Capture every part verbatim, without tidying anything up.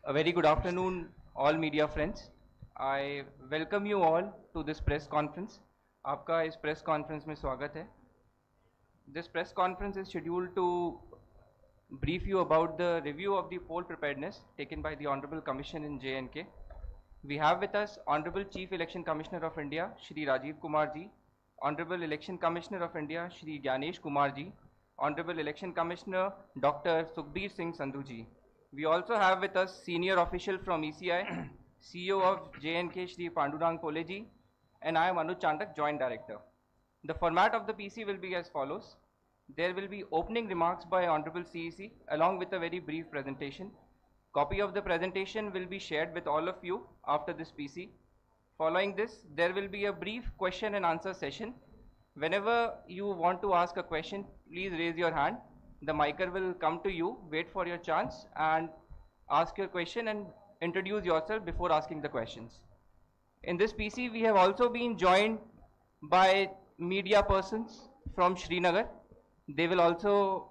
A very good afternoon, all media friends. I welcome you all to this press conference. आपका इस press conference में स्वागत है. This press conference is scheduled to brief you about the review of the poll preparedness taken by the Honorable Commission in J and K. We have with us Honorable Chief Election Commissioner of India, Shri Rajiv Kumar ji, Honorable Election Commissioner of India, Shri Gyanesh Kumar ji, Honorable Election Commissioner, Doctor Sukhbir Singh Sandhu ji. We also have with us senior official from E C I, C E O of J and K, Shri Pandurang Pole ji, and I am Anuj Chandak, Joint Director. The format of the P C will be as follows. There will be opening remarks by Honorable C E C along with a very brief presentation. Copy of the presentation will be shared with all of you after this P C. Following this, there will be a brief question and answer session. Whenever you want to ask a question, please raise your hand. The micer will come to you, wait for your chance and ask your question and introduce yourself before asking the questions. In this P C, we have also been joined by media persons from Srinagar. They will also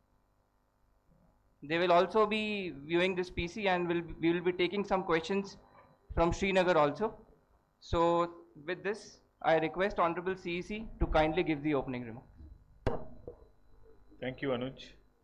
they will also be viewing this P C and will we will be taking some questions from Srinagar also. So with this, I request Honorable C E C to kindly give the opening remark. Thank you, Anuj.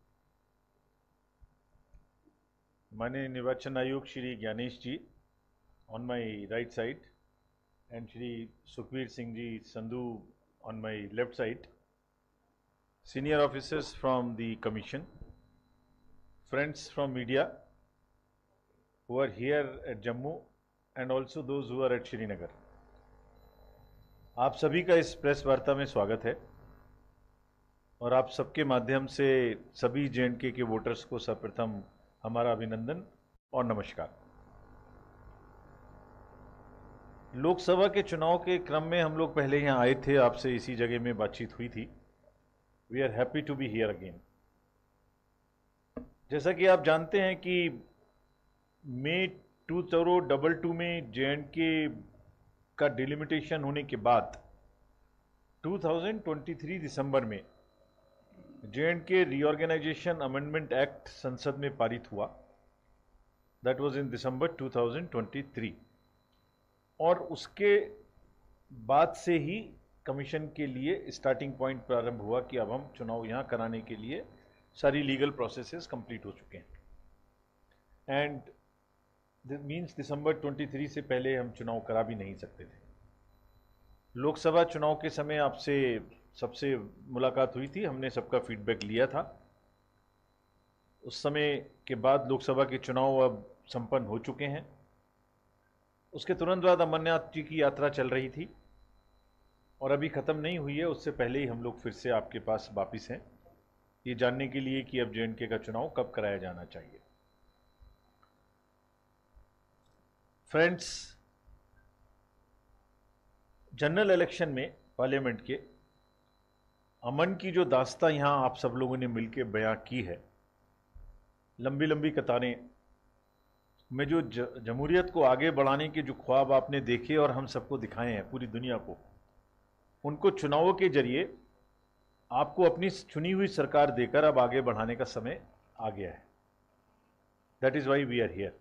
माननीय निर्वाचन आयोग श्री ज्ञानेश जी on my right side and Shri Sukhbir Singh ji Sandhu on my left side, senior officers from the commission, friends from media who are here at Jammu and also those who are at Srinagar. आप सभी का इस press वार्ता में स्वागत है और आप सबके माध्यम से सभी जे एंड के के वोटर्स को सर्वप्रथम हमारा अभिनंदन और नमस्कार। लोकसभा के चुनाव के क्रम में हम लोग पहले यहाँ आए थे, आपसे इसी जगह में बातचीत हुई थी। We are happy to be here again. जैसा कि आप जानते हैं कि May two zero double two में जे एंड के का डिलिमिटेशन होने के बाद दो हज़ार तेईस दिसंबर में J and K reorganisation amendment act संसद में पारित हुआ। दैट वाज इन दिसंबर दो हज़ार तेईस और उसके बाद से ही कमीशन के लिए स्टार्टिंग पॉइंट प्रारंभ हुआ कि अब हम चुनाव यहाँ कराने के लिए सारी लीगल प्रोसेसेस कंप्लीट हो चुके हैं एंड दिस मीन्स दिसंबर तेईस से पहले हम चुनाव करा भी नहीं सकते थे। लोकसभा चुनाव के समय आपसे सबसे मुलाकात हुई थी, हमने सबका फीडबैक लिया था। उस समय के बाद लोकसभा के चुनाव अब संपन्न हो चुके हैं। उसके तुरंत बाद अमरनाथ जी की यात्रा चल रही थी और अभी ख़त्म नहीं हुई है। उससे पहले ही हम लोग फिर से आपके पास वापिस हैं ये जानने के लिए कि अब जे एंड के का चुनाव कब कराया जाना चाहिए। फ्रेंड्स, जनरल इलेक्शन में पार्लियामेंट के अमन की जो दास्तां यहाँ आप सब लोगों ने मिलकर बयां की है, लंबी लंबी कतारें में जो जमहूरियत को आगे बढ़ाने के जो ख्वाब आपने देखे और हम सबको दिखाए हैं पूरी दुनिया को, उनको चुनावों के जरिए आपको अपनी चुनी हुई सरकार देकर अब आगे बढ़ाने का समय आ गया है। That is why we are here.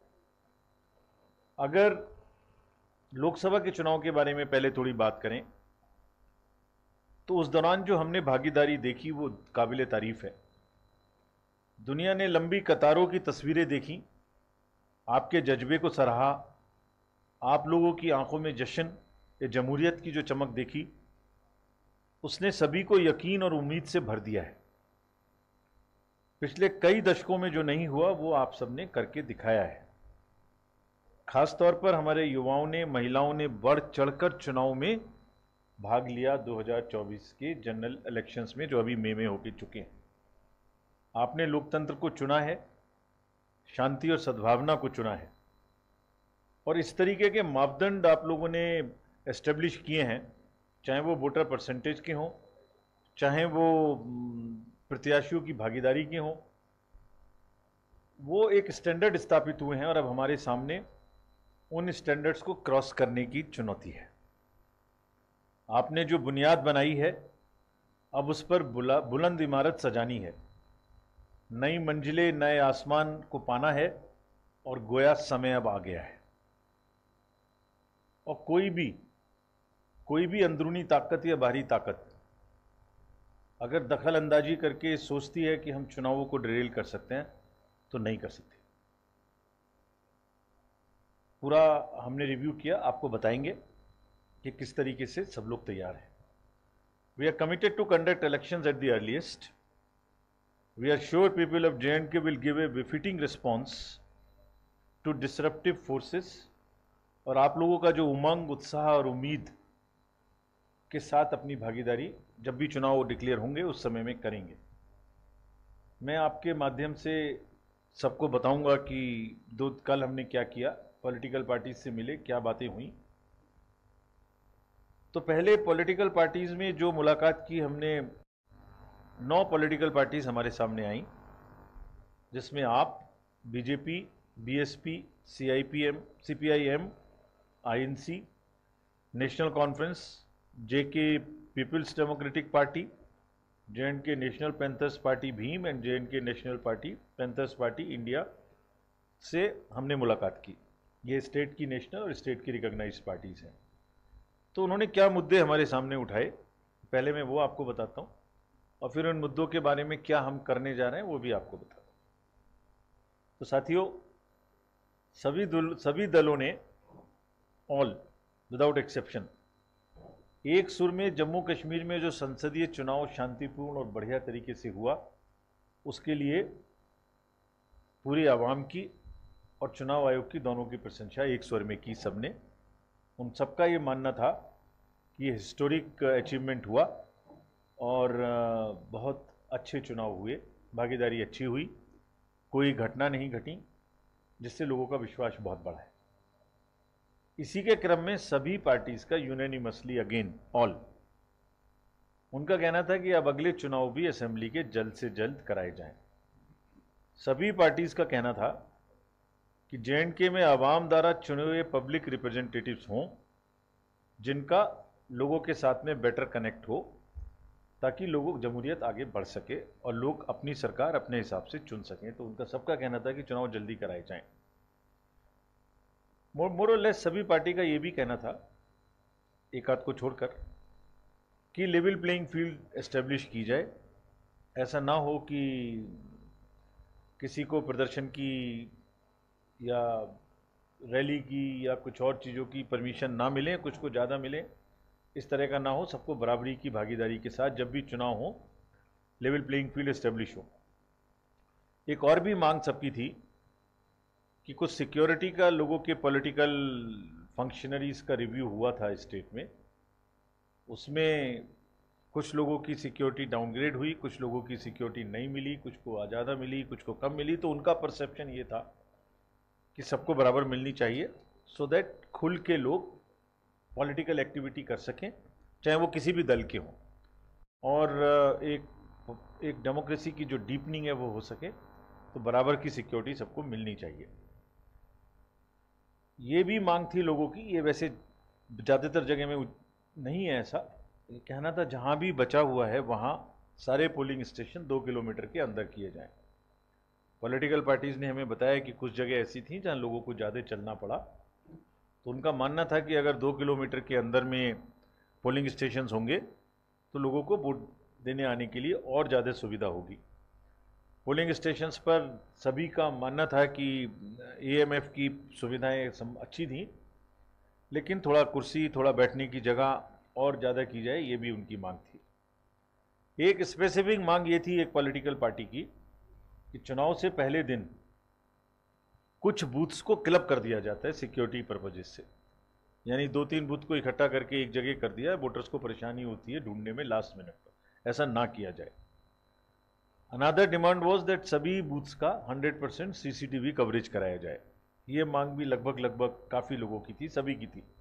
अगर लोकसभा के चुनाव के बारे में पहले थोड़ी बात करें तो उस दौरान जो हमने भागीदारी देखी वो काबिले तारीफ है। दुनिया ने लंबी कतारों की तस्वीरें देखी, आपके जज्बे को सराहा, आप लोगों की आंखों में जश्न ये जमहूरियत की जो चमक देखी उसने सभी को यकीन और उम्मीद से भर दिया है। पिछले कई दशकों में जो नहीं हुआ वो आप सबने करके दिखाया है। खासतौर पर हमारे युवाओं ने, महिलाओं ने बढ़ चढ़कर चुनाव में भाग लिया दो हज़ार चौबीस के जनरल इलेक्शंस में जो अभी मई में होके चुके हैं। आपने लोकतंत्र को चुना है, शांति और सद्भावना को चुना है और इस तरीके के मापदंड आप लोगों ने एस्टेब्लिश किए हैं, चाहे वो वोटर परसेंटेज के हों, चाहे वो प्रत्याशियों की भागीदारी के हों, वो एक स्टैंडर्ड स्थापित हुए हैं और अब हमारे सामने उन स्टैंडर्ड्स को क्रॉस करने की चुनौती है। आपने जो बुनियाद बनाई है अब उस पर बुलंद इमारत सजानी है, नई मंजिलें, नए आसमान को पाना है और गोया समय अब आ गया है। और कोई भी कोई भी अंदरूनी ताकत या बाहरी ताकत अगर दखल अंदाजी करके सोचती है कि हम चुनावों को डिरेल कर सकते हैं तो नहीं कर सकते। पूरा हमने रिव्यू किया, आपको बताएंगे कि किस तरीके से सब लोग तैयार हैं। We are committed to conduct elections at the earliest. We are sure people of J and K will give a befitting response to disruptive forces. और आप लोगों का जो उमंग, उत्साह और उम्मीद के साथ अपनी भागीदारी जब भी चुनाव डिक्लेयर होंगे उस समय में करेंगे। मैं आपके माध्यम से सबको बताऊंगा कि दो कल हमने क्या किया, पॉलिटिकल पार्टीज से मिले, क्या बातें हुई। तो पहले पॉलिटिकल पार्टीज में जो मुलाकात की हमने, नौ पॉलिटिकल पार्टीज हमारे सामने आई, जिसमें AAP, BJP, BSP, CIPM, CPIM, INC, National Conference, JK Peoples Democratic Party, J and K National Panthers Party Bhim and J and K National Party Panthers Party India से हमने मुलाकात की। ये स्टेट की नेशनल और स्टेट की रिकॉग्नाइज्ड पार्टीज हैं। तो उन्होंने क्या मुद्दे हमारे सामने उठाए, पहले मैं वो आपको बताता हूँ और फिर उन मुद्दों के बारे में क्या हम करने जा रहे हैं वो भी आपको बताता हूँ। तो साथियों, सभी दल सभी दलों ने, ऑल विदाउट एक्सेप्शन, एक सुर में जम्मू कश्मीर में जो संसदीय चुनाव शांतिपूर्ण और बढ़िया तरीके से हुआ, उसके लिए पूरी आवाम की और चुनाव आयोग की दोनों की प्रशंसा एक स्वर में की सबने। उन सबका ये मानना था कि ये हिस्टोरिक अचीवमेंट हुआ और बहुत अच्छे चुनाव हुए, भागीदारी अच्छी हुई, कोई घटना नहीं घटी, जिससे लोगों का विश्वास बहुत बढ़ा है। इसी के क्रम में सभी पार्टीज का यूनानिमसली, अगेन ऑल, उनका कहना था कि अब अगले चुनाव भी असेंबली के जल्द से जल्द कराए जाएं। सभी पार्टीज का कहना था कि जे एंड के में आवाम द्वारा चुने हुए पब्लिक रिप्रेजेंटेटिव्स हों, जिनका लोगों के साथ में बेटर कनेक्ट हो, ताकि लोगों जमहूरियत आगे बढ़ सके और लोग अपनी सरकार अपने हिसाब से चुन सकें। तो उनका सबका कहना था कि चुनाव जल्दी कराए जाएं। मोर और लेस सभी पार्टी का ये भी कहना था, एक आध को छोड़कर, कि लेवल प्लेइंग फील्ड एस्टेब्लिश की जाए। ऐसा ना हो कि किसी को प्रदर्शन की या रैली की या कुछ और चीज़ों की परमिशन ना मिले, कुछ को ज़्यादा मिले, इस तरह का ना हो। सबको बराबरी की भागीदारी के साथ जब भी चुनाव हो, लेवल प्लेइंग फील्ड एस्टेब्लिश हो। एक और भी मांग सबकी थी कि कुछ सिक्योरिटी का, लोगों के पॉलिटिकल फंक्शनरीज का रिव्यू हुआ था स्टेट में, उसमें कुछ लोगों की सिक्योरिटी डाउनग्रेड हुई, कुछ लोगों की सिक्योरिटी नहीं मिली, कुछ को ज़्यादा मिली, कुछ को कम मिली। तो उनका परसेप्शन ये था कि सबको बराबर मिलनी चाहिए, सो दैट खुल के लोग पॉलिटिकल एक्टिविटी कर सकें, चाहे वो किसी भी दल के हों, और एक एक डेमोक्रेसी की जो डीपनिंग है वो हो सके। तो बराबर की सिक्योरिटी सबको मिलनी चाहिए। ये भी मांग थी लोगों की, ये वैसे ज़्यादातर जगह में नहीं है ऐसा, कहना था जहाँ भी बचा हुआ है वहाँ सारे पोलिंग स्टेशन दो किलोमीटर के अंदर किए जाएं। पॉलिटिकल पार्टीज़ ने हमें बताया कि कुछ जगह ऐसी थी जहाँ लोगों को ज़्यादा चलना पड़ा, तो उनका मानना था कि अगर दो किलोमीटर के अंदर में पोलिंग स्टेशन होंगे तो लोगों को वोट देने आने के लिए और ज़्यादा सुविधा होगी। पोलिंग स्टेशंस पर सभी का मानना था कि एएमएफ की सुविधाएं अच्छी थी, लेकिन थोड़ा कुर्सी, थोड़ा बैठने की जगह और ज़्यादा की जाए, ये भी उनकी मांग थी। एक स्पेसिफिक मांग ये थी एक पॉलिटिकल पार्टी की कि चुनाव से पहले दिन कुछ बूथ्स को क्लब कर दिया जाता है सिक्योरिटी पर्पजेस से, यानी दो तीन बूथ को इकट्ठा करके एक जगह कर दिया है, वोटर्स को परेशानी होती है ढूंढने में लास्ट मिनट पर, ऐसा ना किया जाए। अनदर डिमांड वाज दैट सभी बूथ्स का हंड्रेड परसेंट सीसीटीवी कवरेज कराया जाए। ये मांग भी लगभग लगभग काफ़ी लोगों की थी, सभी की थी।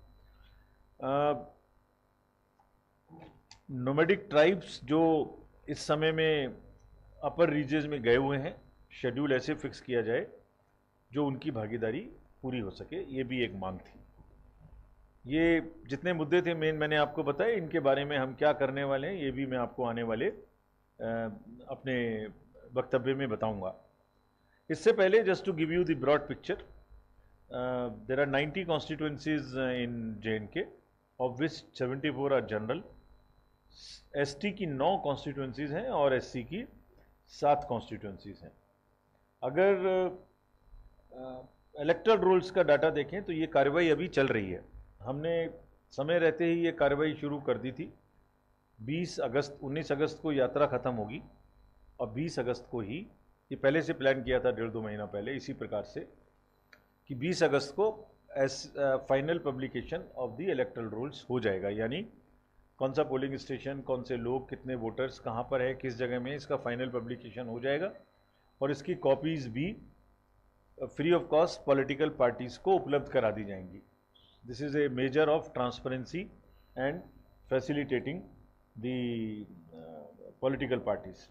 नोमैडिक ट्राइब्स जो इस समय में अपर रीजन्स में गए हुए हैं, शेड्यूल ऐसे फिक्स किया जाए जो उनकी भागीदारी पूरी हो सके, ये भी एक मांग थी। ये जितने मुद्दे थे मेन मैंने आपको बताए, इनके बारे में हम क्या करने वाले हैं ये भी मैं आपको आने वाले आ, अपने वक्तव्य में बताऊंगा। इससे पहले just to give you the broad picture, there are ninety constituencies in J and K, of which seventy four are general. ST की नौ कॉन्स्टिट्यूएंसीज हैं और एससी की सात कॉन्स्टिट्यूएंसीज हैं। अगर इलेक्टोरल uh, रोल्स का डाटा देखें तो ये कार्रवाई अभी चल रही है। हमने समय रहते ही ये कार्रवाई शुरू कर दी थी। बीस अगस्त उन्नीस अगस्त को यात्रा ख़त्म होगी और बीस अगस्त को ही, ये पहले से प्लान किया था डेढ़ दो महीना पहले इसी प्रकार से, कि बीस अगस्त को as final publication of the electoral rolls हो जाएगा। यानी कौन सा पोलिंग स्टेशन, कौन से लोग, कितने वोटर्स, कहाँ पर है, किस जगह में, इसका फाइनल पब्लिकेशन हो जाएगा और इसकी कॉपीज़ भी free of cost political parties को उपलब्ध करा दी जाएंगी। This is a measure of transparency and facilitating the political parties.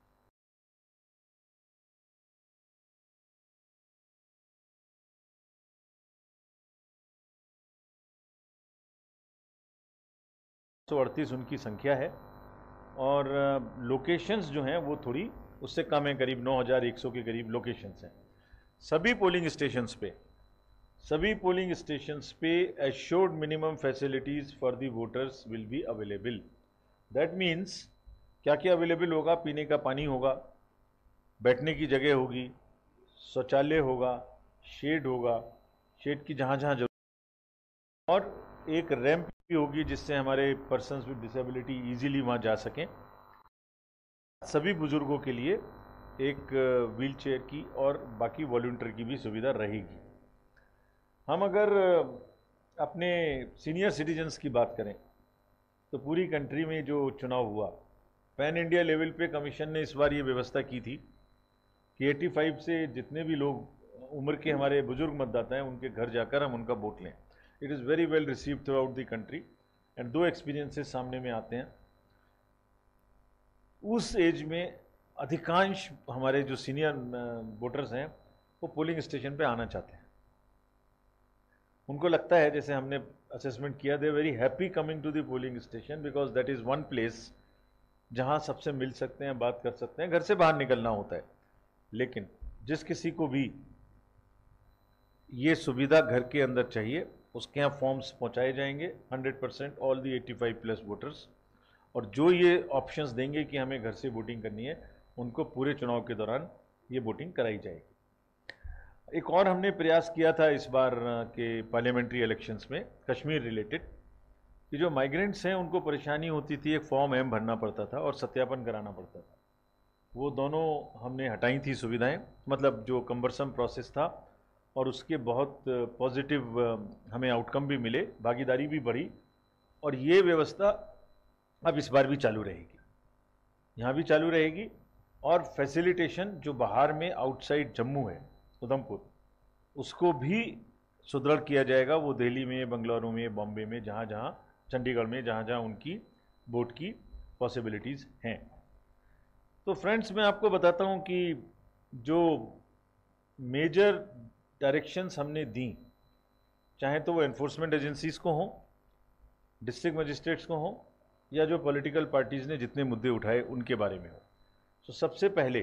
सौ अड़तीस उनकी संख्या है और लोकेशंस जो हैं वो थोड़ी उससे कम है, करीब नौ हज़ार एक सौ के करीब लोकेशंस हैं। सभी पोलिंग स्टेशंस पे सभी पोलिंग स्टेशंस पे assured minimum facilities for the voters will be available. That means क्या क्या अवेलेबल होगा? पीने का पानी होगा, बैठने की जगह होगी, शौचालय होगा, शेड होगा, शेड की जहाँ जहाँ जरूरत, और एक रैंप भी होगी जिससे हमारे पर्सन्स विद डिसेबिलिटी इजीली वहाँ जा सकें। सभी बुजुर्गों के लिए एक व्हील चेयर की और बाकी वॉलंटियर की भी सुविधा रहेगी। हम अगर अपने सीनियर सिटीजन्स की बात करें तो पूरी कंट्री में जो चुनाव हुआ, पैन इंडिया लेवल पे कमीशन ने इस बार ये व्यवस्था की थी कि पचासी से जितने भी लोग उम्र के हमारे बुजुर्ग मतदाता हैं उनके घर जाकर हम उनका वोट लें। It is very well received throughout the country and दो एक्सपीरियंसेस सामने में आते हैं। उस एज में अधिकांश हमारे जो सीनियर वोटर्स हैं वो पोलिंग स्टेशन पे आना चाहते हैं। उनको लगता है, जैसे हमने असेसमेंट किया, they very happy coming to the polling station because that is one place जहाँ सबसे मिल सकते हैं, बात कर सकते हैं। घर से बाहर निकलना होता है, लेकिन जिस किसी को भी ये सुविधा घर के अंदर चाहिए उसके यहाँ फॉर्म्स पहुँचाए जाएंगे, hundred percent all the eighty five plus voters, और जो ये ऑप्शंस देंगे कि हमें घर से वोटिंग करनी है उनको पूरे चुनाव के दौरान ये वोटिंग कराई जाएगी। एक और हमने प्रयास किया था इस बार के पार्लियामेंट्री इलेक्शंस में कश्मीर रिलेटेड, कि जो माइग्रेंट्स हैं उनको परेशानी होती थी, एक फॉर्म एम भरना पड़ता था और सत्यापन कराना पड़ता था। वो दोनों हमने हटाई थी सुविधाएं, मतलब जो कम्बरसम प्रोसेस था, और उसके बहुत पॉजिटिव हमें आउटकम भी मिले, भागीदारी भी बढ़ी, और ये व्यवस्था अब इस बार भी चालू रहेगी, यहाँ भी चालू रहेगी। और फैसिलिटेशन जो बाहर में आउटसाइड जम्मू है, उधमपुर, उसको भी सुदृढ़ किया जाएगा। वो दिल्ली में, बंगलुरु में, बॉम्बे में, जहाँ जहाँ, चंडीगढ़ में, जहाँ जहाँ उनकी वोट की पॉसिबिलिटीज़ हैं। तो फ्रेंड्स, मैं आपको बताता हूँ कि जो मेजर डायरेक्शंस हमने दी, चाहे तो वो एनफोर्समेंट एजेंसीज़ को हों, डिस्ट्रिक्ट मजिस्ट्रेट्स को हों, या जो पॉलिटिकल पार्टीज़ ने जितने मुद्दे उठाए उनके बारे में हो। तो सबसे पहले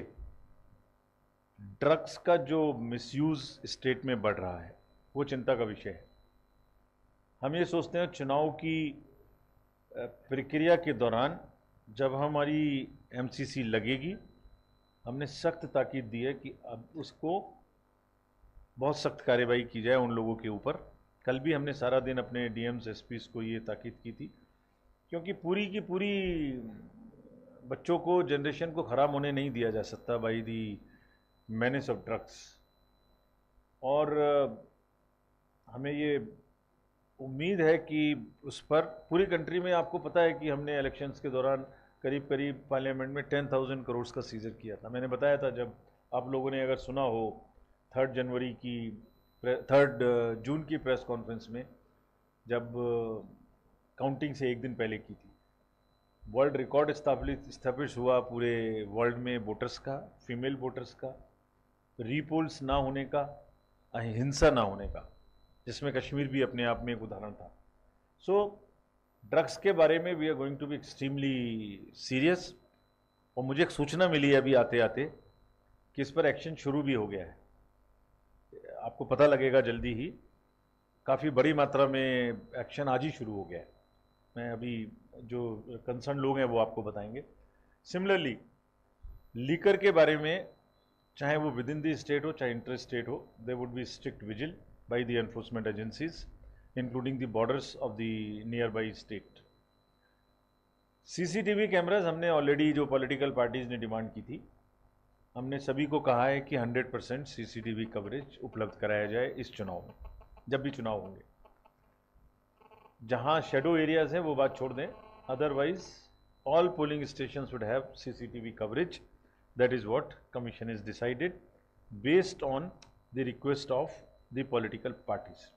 ड्रग्स का जो मिसयूज़ स्टेट में बढ़ रहा है वो चिंता का विषय है। हम ये सोचते हैं चुनाव की प्रक्रिया के दौरान जब हमारी एमसीसी लगेगी, हमने सख्त ताकीद दी है कि अब उसको बहुत सख्त कार्रवाई की जाए उन लोगों के ऊपर। कल भी हमने सारा दिन अपने डीएम्स एसपीस को ये ताकीद की थी, क्योंकि पूरी की पूरी बच्चों को, जनरेशन को ख़राब होने नहीं दिया जा सकता by the menace of drugs. और हमें ये उम्मीद है कि उस पर पूरी कंट्री में, आपको पता है कि हमने इलेक्शंस के दौरान करीब करीब पार्लियामेंट में टेन थाउजेंड करोड़ का सीजर किया था। मैंने बताया था, जब आप लोगों ने अगर सुना हो, थर्ड जनवरी की थर्ड जून की प्रेस कॉन्फ्रेंस में, जब काउंटिंग से एक दिन पहले की थी, वर्ल्ड रिकॉर्ड स्थापित हुआ पूरे वर्ल्ड में वोटर्स का, फीमेल वोटर्स का, रीपोल्स ना होने का, हिंसा ना होने का, जिसमें कश्मीर भी अपने आप में एक उदाहरण था। सो ड्रग्स के बारे में we are going to be extremely serious. और मुझे एक सूचना मिली है अभी आते आते कि इस पर एक्शन शुरू भी हो गया है। आपको पता लगेगा जल्दी ही, काफ़ी बड़ी मात्रा में एक्शन आज ही शुरू हो गया है। मैं अभी जो कंसर्न लोग हैं वो आपको बताएंगे। सिमिलरली लीकर के बारे में, चाहे वो विद इन द स्टेट हो चाहे इंटर स्टेट हो, they would be strict vigil by the enforcement agencies including the borders of the nearby state. CCTV cameras हमने ऑलरेडी, जो पॉलिटिकल पार्टीज ने डिमांड की थी, हमने सभी को कहा है कि हंड्रेड परसेंट सीसीटीवी कवरेज उपलब्ध कराया जाए इस चुनाव में, जब भी चुनाव होंगे। जहां शेडो एरियाज हैं वो बात छोड़ दें, otherwise all polling stations would have CCTV coverage. That is what commission is decided based on the request of the political parties.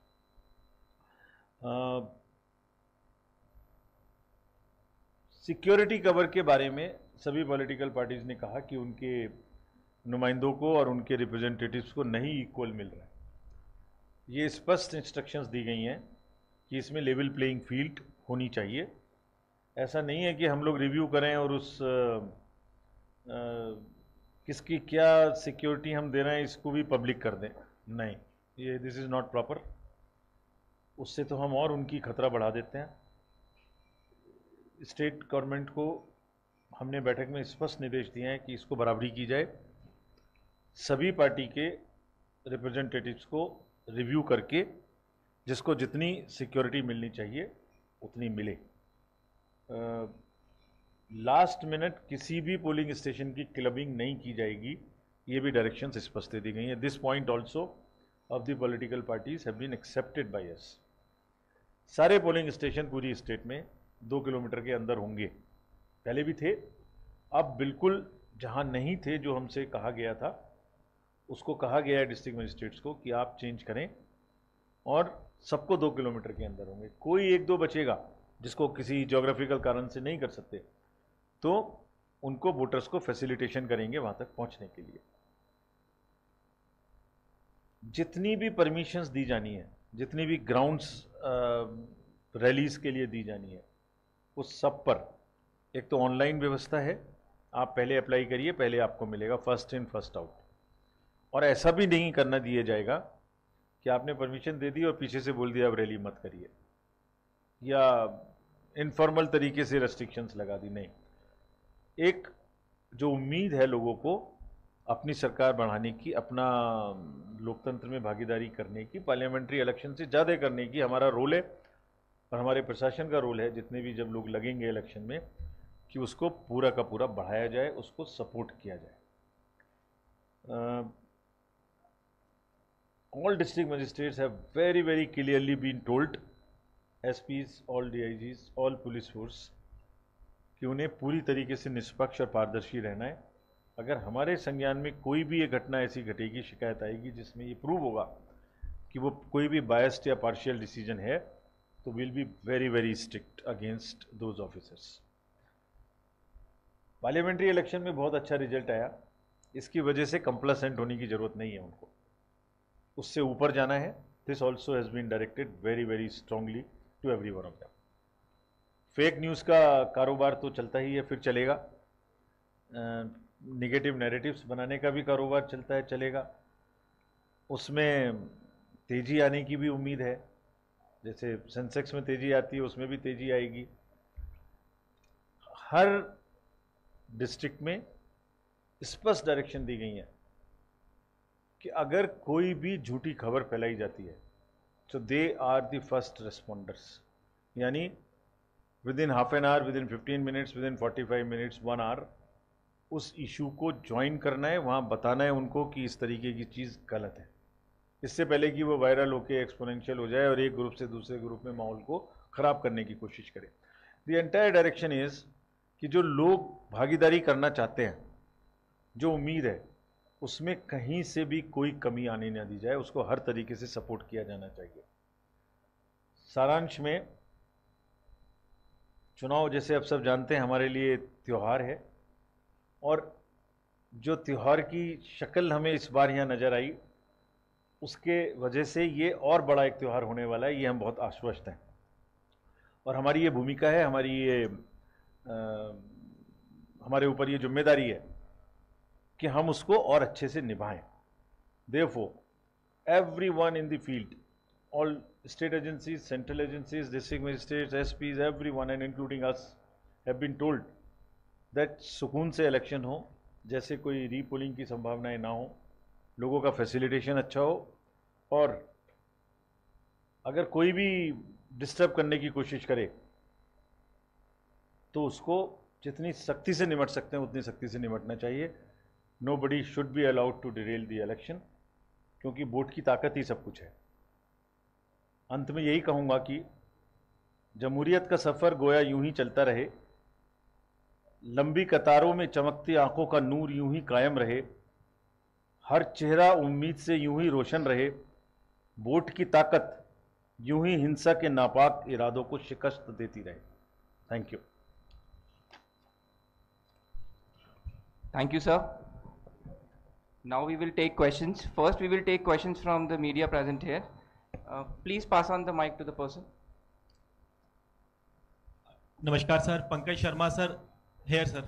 Security cover के बारे में सभी पॉलिटिकल पार्टीज ने कहा कि उनके नुमाइंदों को और उनके रिप्रेजेंटेटिव्स को नहीं इक्वल मिल रहा है। ये स्पष्ट इंस्ट्रक्शंस दी गई हैं कि इसमें लेवल प्लेइंग फील्ड होनी चाहिए। ऐसा नहीं है कि हम लोग रिव्यू करें और उस आ, आ, किसकी क्या सिक्योरिटी हम दे रहे हैं इसको भी पब्लिक कर दें। नहीं, ये दिस इज़ नॉट प्रॉपर। उससे तो हम और उनकी खतरा बढ़ा देते हैं। स्टेट गवर्नमेंट को हमने बैठक में स्पष्ट निर्देश दिए हैं कि इसको बराबरी की जाए, सभी पार्टी के रिप्रेजेंटेटिव्स को रिव्यू करके जिसको जितनी सिक्योरिटी मिलनी चाहिए उतनी मिले। लास्ट मिनट किसी भी पोलिंग स्टेशन की क्लबिंग नहीं की जाएगी, ये भी डायरेक्शंस स्पष्ट दे दी गई हैं। This point also of the political parties have been accepted by us. सारे पोलिंग स्टेशन पूरी स्टेट में दो किलोमीटर के अंदर होंगे। पहले भी थे, अब बिल्कुल जहां नहीं थे, जो हमसे कहा गया था, उसको कहा गया है डिस्ट्रिक्ट मजिस्ट्रेट्स को कि आप चेंज करें और सबको दो किलोमीटर के अंदर होंगे। कोई एक दो बचेगा जिसको किसी ज्योग्राफिकल कारण से नहीं कर सकते, तो उनको वोटर्स को फैसिलिटेशन करेंगे वहां तक पहुंचने के लिए। जितनी भी परमिशंस दी जानी है, जितनी भी ग्राउंड्स रैलीज के लिए दी जानी है, उस सब पर एक तो ऑनलाइन व्यवस्था है, आप पहले अप्लाई करिए, पहले आपको मिलेगा, फर्स्ट इन फर्स्ट आउट। और ऐसा भी नहीं करना दिया जाएगा कि आपने परमिशन दे दी और पीछे से बोल दिया अब रैली मत करिए, या इनफॉर्मल तरीके से रेस्ट्रिक्शंस लगा दी। नहीं, एक जो उम्मीद है लोगों को अपनी सरकार बढ़ाने की, अपना लोकतंत्र में भागीदारी करने की, पार्लियामेंट्री इलेक्शन से ज़्यादा करने की हमारा रोल है और हमारे प्रशासन का रोल है, जितने भी जब लोग लगेंगे इलेक्शन में, कि उसको पूरा का पूरा बढ़ाया जाए, उसको सपोर्ट किया जाए। All district magistrates have very very clearly been told, S Ps, all D I Gs, all police force, कि उन्हें पूरी तरीके से निष्पक्ष और पारदर्शी रहना है। अगर हमारे संज्ञान में कोई भी ये घटना ऐसी घटेगी, शिकायत आएगी जिसमें ये प्रूव होगा कि वो कोई भी बायस्ड या पार्शियल डिसीजन है, तो will be very very strict against those officers. Parliamentary election में बहुत अच्छा रिजल्ट आया, इसकी वजह से कंप्लासेंट होने की जरूरत नहीं है उनको, उससे ऊपर जाना है। This also has been directed very very strongly to every one of them. Fake news का कारोबार तो चलता ही है, फिर चलेगा। नेगेटिव नैरेटिव्स बनाने का भी कारोबार चलता है, चलेगा। उसमें तेज़ी आने की भी उम्मीद है, जैसे सेंसेक्स में तेज़ी आती है उसमें भी तेज़ी आएगी। हर डिस्ट्रिक्ट में स्पष्ट डायरेक्शन दी गई है कि अगर कोई भी झूठी खबर फैलाई जाती है तो they are the first responders, यानी within half an hour, within fifteen minutes, within forty five minutes, one hour उस इशू को ज्वाइन करना है, वहाँ बताना है उनको कि इस तरीके की चीज़ गलत है, इससे पहले कि वो वायरल होकर एक्सपोनेंशियल हो जाए और एक ग्रुप से दूसरे ग्रुप में माहौल को ख़राब करने की कोशिश करे। द एंटायर डायरेक्शन इज़ कि जो लोग भागीदारी करना चाहते हैं, जो उम्मीद है, उसमें कहीं से भी कोई कमी आने ना दी जाए, उसको हर तरीके से सपोर्ट किया जाना चाहिए। सारांश में, चुनाव जैसे आप सब जानते हैं हमारे लिए त्यौहार है, और जो त्यौहार की शक्ल हमें इस बार यहाँ नज़र आई, उसके वजह से ये और बड़ा एक त्यौहार होने वाला है, ये हम बहुत आश्वस्त हैं। और हमारी ये भूमिका है, हमारी ये आ, हमारे ऊपर ये जिम्मेदारी है कि हम उसको और अच्छे से निभाएं। Therefore, everyone in the field, all state agencies, central agencies, district magistrates, S Ps, everyone and including us have been told that सुकून से इलेक्शन हो, जैसे कोई रीपोलिंग की संभावनाएं ना हो, लोगों का फैसिलिटेशन अच्छा हो, और अगर कोई भी डिस्टर्ब करने की कोशिश करे तो उसको जितनी सख्ती से निपट सकते हैं उतनी सख्ती से निपटना चाहिए। Nobody should be allowed to derail the election, क्योंकि वोट की ताकत ही सब कुछ है। अंत में यही कहूँगा कि जमहूरियत का सफ़र गोया यूं ही चलता रहे, लंबी कतारों में चमकती आंखों का नूर यूं ही कायम रहे, हर चेहरा उम्मीद से यूं ही रोशन रहे, वोट की ताकत यूं ही हिंसा के नापाक इरादों को शिकस्त देती रहे। Thank you. Thank you, sir. Now we will take questions. First, we will take questions from the media present here. Uh, please pass on the mic to the person. नमस्कार sir, Pankaj Sharma sir, here sir.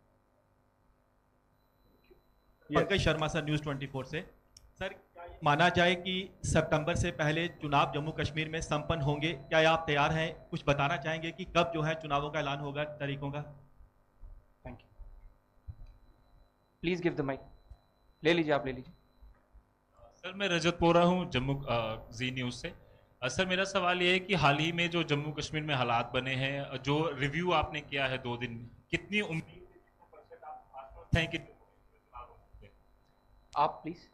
Yes. Pankaj Sharma sir, News Twenty Four से। Sir, माना जाए कि सितंबर से पहले चुनाव जम्मू कश्मीर में संपन्न होंगे, क्या आप तैयार हैं? कुछ बताना चाहेंगे कि कब जो है चुनावों का ऐलान होगा, तारीखों का? Thank you. Please give the mic. ले लीजिए, आप ले लीजिए। सर, मैं रजत पोरा हूँ जम्मू जी न्यूज़ से। अ, सर, मेरा सवाल ये है कि हाल ही में जो जम्मू कश्मीर में हालात बने हैं, जो रिव्यू आपने किया है दो दिन में, कितनी उम्मीद है कि आप please.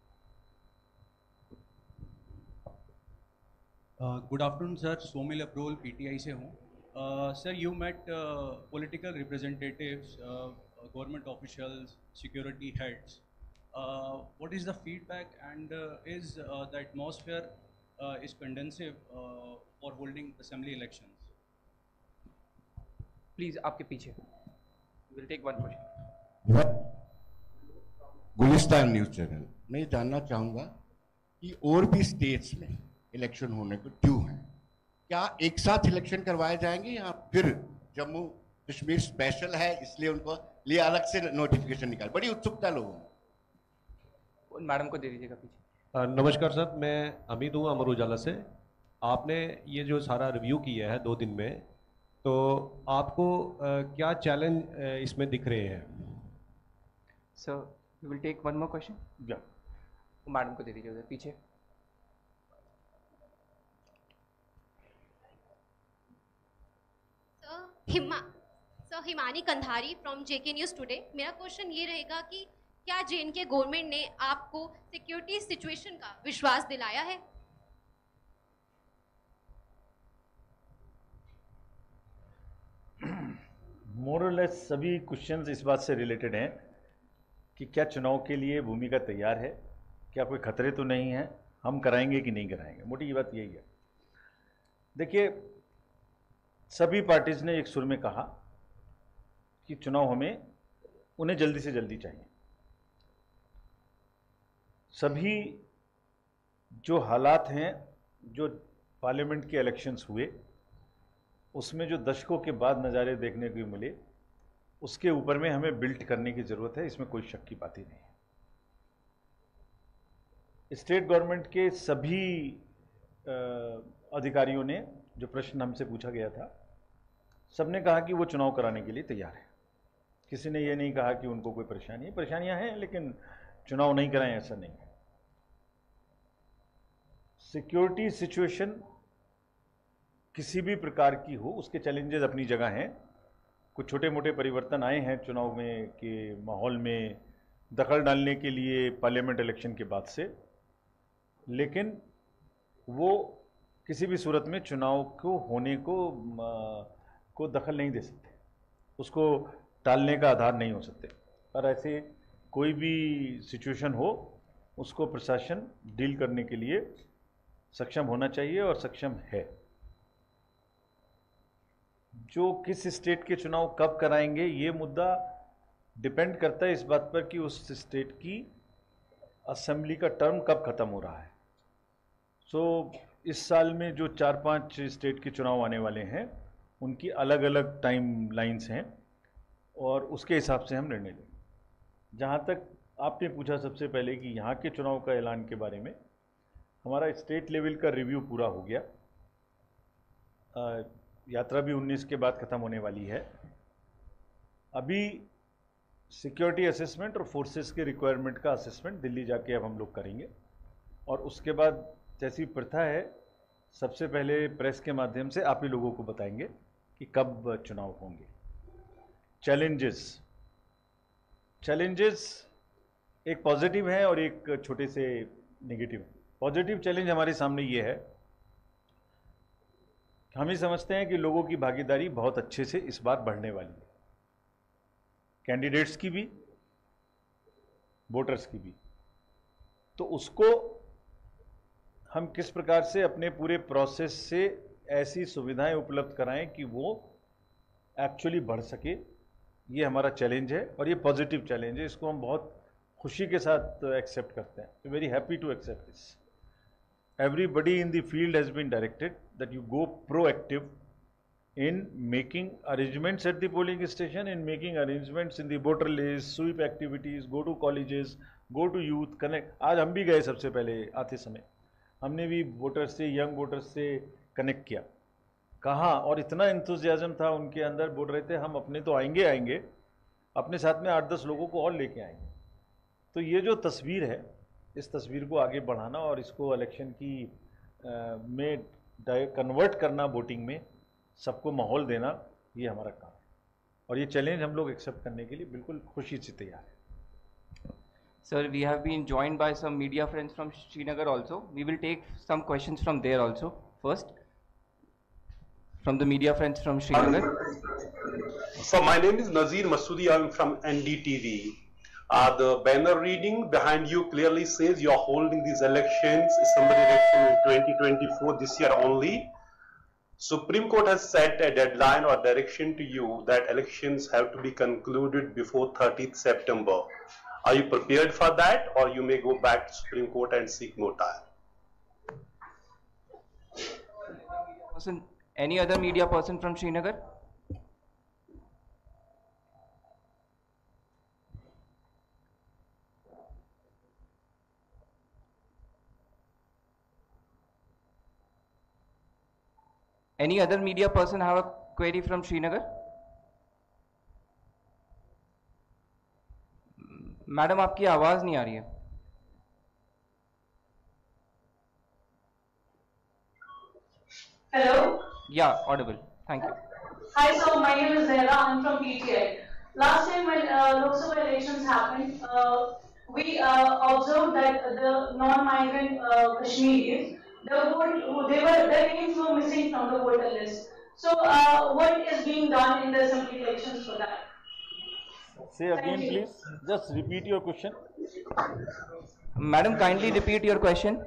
Good afternoon sir, Somil Abrol PTI से हूँ। Sir, you met political representatives, government officials, security heads. What is the feedback, and uh, is uh, the atmosphere uh, is conducive uh, for holding assembly elections? Please आपके पीछे। We'll take one question. Gulistan News channel. मैं ये जानना चाहूँगा कि और भी states में इलेक्शन होने को ड्यू हैं, क्या एक साथ इलेक्शन करवाए जाएंगे या फिर जम्मू कश्मीर स्पेशल है इसलिए उनको लिए अलग से नोटिफिकेशन निकाल? बड़ी उत्सुकता लोगों में। मैडम को दे दीजिएगा पीछे। Uh, नमस्कार सर, मैं अमित हूँ अमर उजाला से। आपने ये जो सारा रिव्यू किया है दो दिन में, तो आपको uh, क्या चैलेंज uh, इसमें दिख रहे हैं? Sir, we will take one more question. या मैडम को दे दीजिए उधर पीछे। Sir, Hima sir Himani Kandhari from JK News Today. मेरा क्वेश्चन ये रहेगा कि क्या जे एंड के गवर्नमेंट ने आपको सिक्योरिटी सिचुएशन का विश्वास दिलाया है? मोर और लेस सभी क्वेश्चंस इस बात से रिलेटेड हैं कि क्या चुनाव के लिए भूमिका तैयार है, क्या कोई खतरे तो नहीं है, हम कराएंगे कि नहीं कराएंगे। मोटी बात यही है। देखिए, सभी पार्टीज ने एक सुर में कहा कि चुनाव हमें उन्हें जल्दी से जल्दी चाहिए। सभी जो हालात हैं, जो पार्लियामेंट के इलेक्शंस हुए उसमें जो दशकों के बाद नज़ारे देखने को मिले, उसके ऊपर में हमें बिल्ट करने की ज़रूरत है, इसमें कोई शक की बात ही नहीं है। स्टेट गवर्नमेंट के सभी अधिकारियों ने, जो प्रश्न हमसे पूछा गया था, सबने कहा कि वो चुनाव कराने के लिए तैयार है। किसी ने ये नहीं कहा कि उनको कोई परेशानी है। परेशानियां हैं लेकिन चुनाव नहीं कराएं ऐसा नहीं है। सिक्योरिटी सिचुएशन किसी भी प्रकार की हो, उसके चैलेंजेस अपनी जगह हैं। कुछ छोटे मोटे परिवर्तन आए हैं चुनाव में के माहौल में दखल डालने के लिए पार्लियामेंट इलेक्शन के बाद से, लेकिन वो किसी भी सूरत में चुनाव को होने को को दखल नहीं दे सकते, उसको टालने का आधार नहीं हो सकते। और ऐसे कोई भी सिचुएशन हो, उसको प्रशासन डील करने के लिए सक्षम होना चाहिए और सक्षम है। जो किस स्टेट के चुनाव कब कराएंगे, ये मुद्दा डिपेंड करता है इस बात पर कि उस स्टेट की असेंबली का टर्म कब ख़त्म हो रहा है। सो so, इस साल में जो चार पांच स्टेट के चुनाव आने वाले हैं, उनकी अलग अलग टाइम लाइन्स हैं और उसके हिसाब से हम निर्णय लेंगे। जहाँ तक आपने पूछा सबसे पहले कि यहाँ के चुनाव का ऐलान के बारे में। हमारा स्टेट लेवल का रिव्यू पूरा हो गया। आ, यात्रा भी उन्नीस के बाद ख़त्म होने वाली है। अभी सिक्योरिटी असेसमेंट और फोर्सेस के रिक्वायरमेंट का असेसमेंट दिल्ली जाके अब हम लोग करेंगे, और उसके बाद जैसी प्रथा है सबसे पहले प्रेस के माध्यम से आप ही लोगों को बताएंगे कि कब चुनाव होंगे। चैलेंजेस चैलेंजेस एक पॉजिटिव है और एक छोटे से नेगेटिव। पॉजिटिव चैलेंज हमारे सामने ये है, हम ही समझते हैं कि लोगों की भागीदारी बहुत अच्छे से इस बार बढ़ने वाली है, कैंडिडेट्स की भी, वोटर्स की भी। तो उसको हम किस प्रकार से अपने पूरे प्रोसेस से ऐसी सुविधाएं उपलब्ध कराएं कि वो एक्चुअली बढ़ सके, ये हमारा चैलेंज है और ये पॉजिटिव चैलेंज है। इसको हम बहुत खुशी के साथ एक्सेप्ट करते हैं। Very happy to accept this. Everybody in the field has been directed that you go proactive in making arrangements at the polling station, in making arrangements in the voter list, sweep activities, go to colleges, go to youth, connect. आज हम भी गए, सबसे पहले आते समय हमने भी वोटर्स से, यंग वोटर्स से कनेक्ट किया। कहाँ, और इतना इंथुजियाज्म था उनके अंदर, बोल रहे थे हम अपने तो आएंगे आएंगे अपने साथ में आठ दस लोगों को और लेके आएंगे। तो ये जो तस्वीर है, इस तस्वीर को आगे बढ़ाना और इसको इलेक्शन की आ, में कन्वर्ट करना, वोटिंग में सबको माहौल देना, ये हमारा काम है और ये चैलेंज हम लोग एक्सेप्ट करने के लिए बिल्कुल खुशी से तैयार है। Sir, we have been joined by some media friends from Srinagar also. We will take some questions from there also. First, from the media friends from Srinagar. So my name is Nazir Masoodi. I am from N D T V. Uh, the banner reading behind you clearly says you are holding these elections, assembly election in twenty twenty-four, this year only. Supreme Court has set a deadline or direction to you that elections have to be concluded before thirtieth September. Are you prepared for that, or you may go back to Supreme Court and seek more time? Person, any other media person from Srinagar? Any other media person have a query from Srinagar? Madam, आपकी आवाज नहीं आ रही है। Hello? Yeah, audible. Thank you. Hi, so my name is Zahra. I'm from P T I. Last time when uh, Lok Sabha elections happened, uh, we uh, observed that the non-migrant uh, Kashmiris, the vote, they were, their names were missing from the voter list. So, uh, what is being done in the assembly elections for that? Say again, please. Just repeat your question. Madam, kindly repeat your question.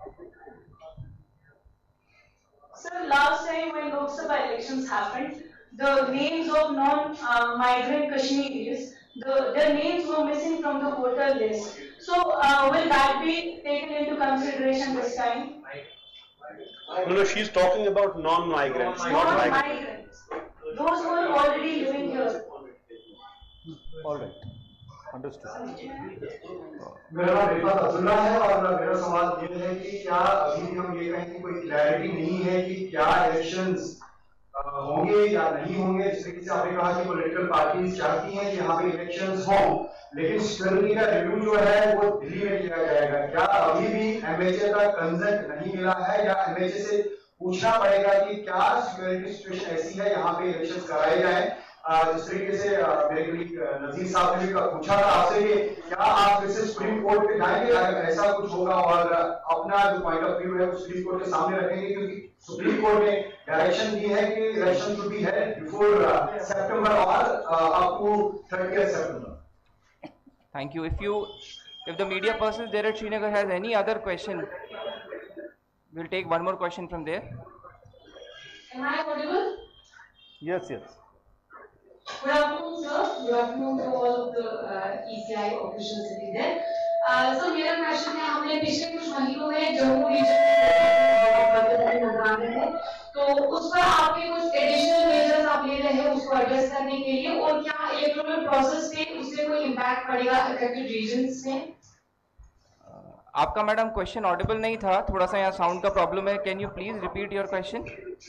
Sir, last time when Lok Sabha elections happened, the names of non-migrant uh, Kashmiris, the, their names were missing from the voter list. So, uh, will that be taken into consideration this time? No, no, she's talking about non-migrants. Non-migrants. Those who are already living here. All right. Understood. मेरा नाम रिफात अब्दुल्ला है और मेरा सवाल ये है कि क्या अभी भी हम ये कहें कि कोई क्लैरिटी नहीं है कि क्या इलेक्शंस होंगे या नहीं होंगे। जिस तरीके से आपने कहा कि पॉलिटिकल पार्टीज चाहती हैं कि यहाँ पे इलेक्शंस हों, लेकिन सिक्योरिटी का रिव्यू जो है वो दिल्ली में किया जाएगा। क्या अभी भी एमएचए का कंसेंट नहीं मिला है या एमएचए से पूछना पड़ेगा कि क्या सिक्योरिटी सिचुएशन ऐसी है यहाँ पे इलेक्शंस कराए जाए? जिस तरीके से मेरे कलीग नजीर साहब ने भी पूछा था आपसे कि क्या आप फिर से सुप्रीम कोर्ट पे जाएंगे अगर ऐसा कुछ होगा और अपना जो पॉइंट ऑफ व्यू है वो सुप्रीम कोर्ट के सामने रखेंगे, क्योंकि सुप्रीम कोर्ट ने डायरेक्शन दी है कि election should be held before September और up to thirtieth September. Thank you. If you, if the media person there at Srinagar has any other question, we'll take one more question from there. Am I audible? Yes, yes. Good afternoon, sir. Good afternoon to all of the uh, E C I officials sitting there. Uh, so मेरा question है, हमने पिछले कुछ महीनों में Jammu reason में नजर आ रहे हैं, तो उस पर आपके कुछ एडिशनल मेजर्स आप ले रहे हैं उसको एड्रेस करने के लिए, और क्या इलेक्टोरल प्रोसेस पे उससे कोई इम्पैक्ट पड़ेगा अफेक्टेड रीजन्स में? आपका मैडम क्वेश्चन ऑडिबल नहीं था, थोड़ा सा यहाँ साउंड का प्रॉब्लम है, can you please repeat your question?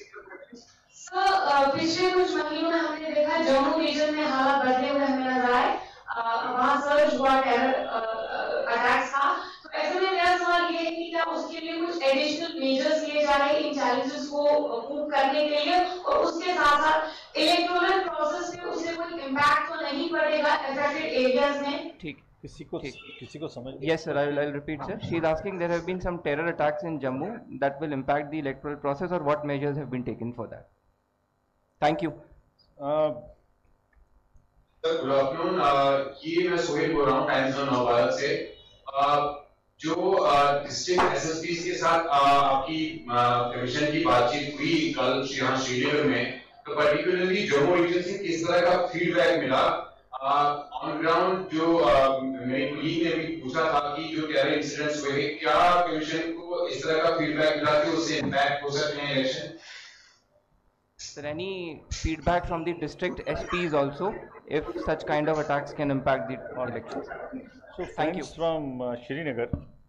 Sir पिछले कुछ महीनों में हमने देखा जम्मू रीजन में हालात बढ़ते हुए हमें नजर आए, वहाँ सर्च हुआ, टेरर अटैक्स था, तो ऐसे में मेरा सवाल ये है कि क्या उसके लिए कुछ एडिशनल मेजर्स लिए जा रहे हैं इन चैलेंजेस को कूप करने के लिए, और उसके साथ साथ इलेक्टोरल प्रोसेस में उससे कोई इम्पैक्ट तो नहीं पड़ेगा अफेक्टेड एरियाज में? ठीक, किसी को किसी को समझ? Yes sir, I will, I will repeat sir. She is asking there have been some terror attacks in Jammu that will impact the electoral process, or what measures have been taken for that? Thank you. Uh, sir good afternoon, ये मैं सोहेल बोल रहा हूँ times of Navbharat से। uh, जो district SSP के साथ uh, आपकी कमीशन की बातचीत हुई कल यहाँ श्रीनगर में, तो पर्टिकुलरली जम्मू रीजन से किस तरह का फीडबैक मिला ऑन ग्राउंड? जो uh, मेरी कुलीग ने भी पूछा था कि जो टेरर इंसिडेंट्स हुए, क्या कमीशन को इस तरह का फीडबैक मिला कि उससे इम्पैक्ट हो सकते हैं election? Sir, any feedback from the district S Ps also, if such kind of attacks can impact the elections? So thank you. From uh, Srinagar,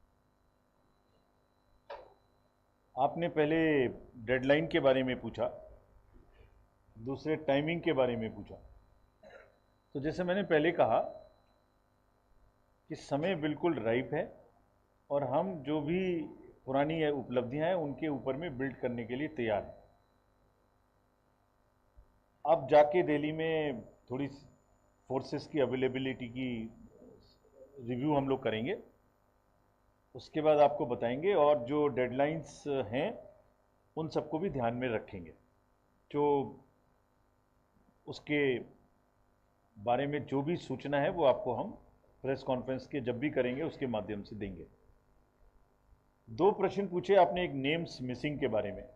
आपने पहले डेडलाइन के बारे में पूछा, दूसरे टाइमिंग के बारे में पूछा। तो जैसे मैंने पहले कहा कि समय बिल्कुल राइप है और हम जो भी पुरानी उपलब्धियां हैं उनके ऊपर में बिल्ड करने के लिए तैयार हैं। अब जाके दिल्ली में थोड़ी फोर्सेस की अवेलेबिलिटी की रिव्यू हम लोग करेंगे, उसके बाद आपको बताएंगे, और जो डेडलाइंस हैं उन सबको भी ध्यान में रखेंगे। जो उसके बारे में जो भी सूचना है वो आपको हम प्रेस कॉन्फ्रेंस के जब भी करेंगे उसके माध्यम से देंगे। दो प्रश्न पूछे आपने, एक नेम्स मिसिंग के बारे में।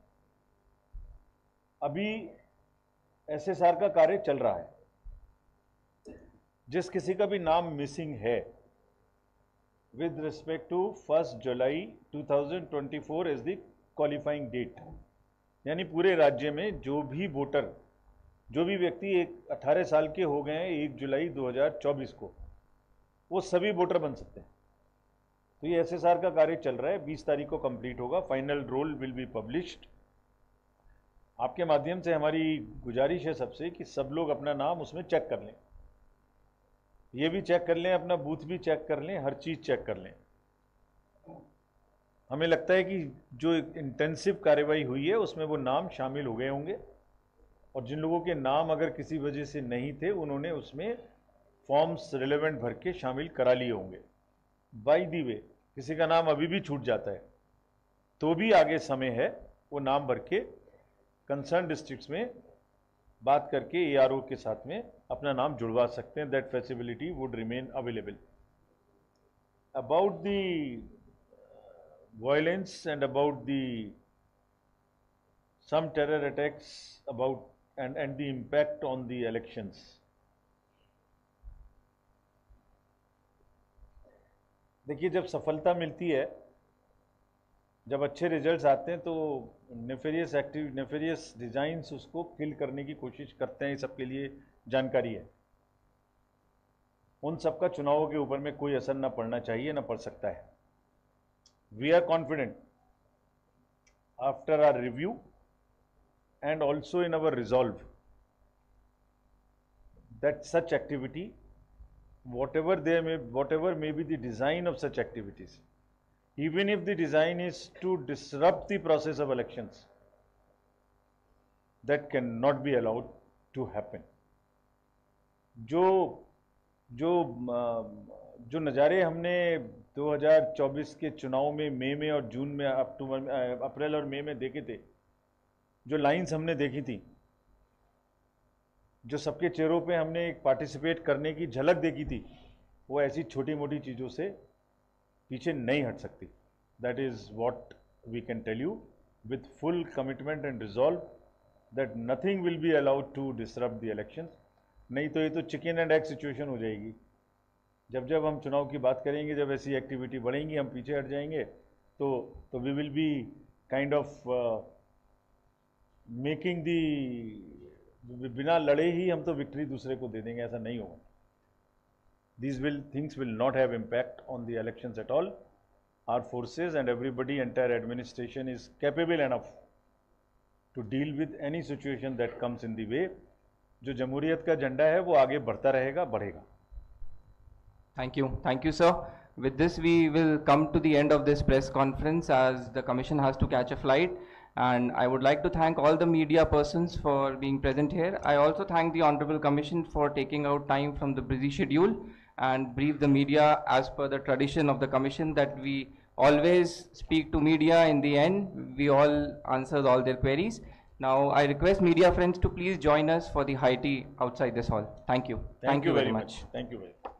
अभी एसएसआर का कार्य चल रहा है। जिस किसी का भी नाम मिसिंग है with respect to first July two thousand twenty four is the qualifying date, यानी पूरे राज्य में जो भी वोटर, जो भी व्यक्ति एक अठारह साल के हो गए हैं एक जुलाई दो हज़ार चौबीस को, वो सभी वोटर बन सकते हैं। तो ये एसएसआर का कार्य चल रहा है, बीस तारीख को कंप्लीट होगा। Final roll will be published. आपके माध्यम से हमारी गुजारिश है सबसे कि सब लोग अपना नाम उसमें चेक कर लें, ये भी चेक कर लें, अपना बूथ भी चेक कर लें, हर चीज़ चेक कर लें। हमें लगता है कि जो इंटेंसिव कार्रवाई हुई है उसमें वो नाम शामिल हो गए होंगे, और जिन लोगों के नाम अगर किसी वजह से नहीं थे उन्होंने उसमें फॉर्म्स रिलेवेंट भर के शामिल करा लिए होंगे। बाय दी वे किसी का नाम अभी भी छूट जाता है तो भी आगे समय है, वो नाम भर के कंसर्न डिस्ट्रिक्ट्स में बात करके एआरओ के साथ में अपना नाम जुड़वा सकते हैं। That facility would remain available. About the violence and about the some terror attacks about and and the impact on the elections. देखिए, जब सफलता मिलती है, जब अच्छे रिजल्ट्स आते हैं, तो नेफेरियस एक्टिव नेफेरियस डिजाइन्स उसको किल करने की कोशिश करते हैं। सबके लिए जानकारी है। उन सबका चुनावों के ऊपर में कोई असर ना पड़ना चाहिए, ना पड़ सकता है। We are confident after our review and also in our resolve that such activity, whatever there may, whatever may be the design of such activities, even if the design is to disrupt the process of elections, that cannot be allowed to happen. जो जो जो नज़ारे हमने दो हज़ार चौबीस के चुनाव में मई में और जून में, अक्टूबर अप्रैल और मई में देखे थे, जो लाइंस हमने देखी थी, जो सबके चेहरों पे हमने एक पार्टिसिपेट करने की झलक देखी थी, वो ऐसी छोटी मोटी चीज़ों से पीछे नहीं हट सकती। That is what we can tell you with full commitment and resolve that nothing will be allowed to disrupt the elections. नहीं तो ये तो चिकन एंड एग सिचुएशन हो जाएगी। जब जब हम चुनाव की बात करेंगे, जब ऐसी एक्टिविटी बढ़ेंगी, हम पीछे हट जाएंगे, तो तो we will be kind of making the, बिना लड़े ही हम तो विक्ट्री दूसरे को दे देंगे, ऐसा नहीं होगा। these will things will not have impact on the elections at all. Our forces and everybody, entire administration is capable enough to deal with any situation that comes in the way. जो जमहूरियत का झंडा है वो आगे बढ़ता रहेगा, बढ़ेगा. Thank you. Thank you, sir. With this, we will come to the end of this press conference as the Commission has to catch a flight. And I would like to thank all the media persons for being present here. I also thank the Honorable Commission for taking out time from the busy schedule and brief the media as per the tradition of the Commission that we always speak to media in the end. We all answer all their queries. Now, I request media friends to please join us for the high tea outside this hall. Thank you. Thank, Thank you, you very much. much. Thank you very much.